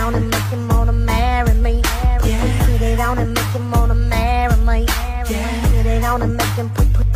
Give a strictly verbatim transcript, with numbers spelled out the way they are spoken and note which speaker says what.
Speaker 1: on and make him wanna marry me. Yeah. Put it on and make him wanna marry me. Yeah. Put it on and make him put put.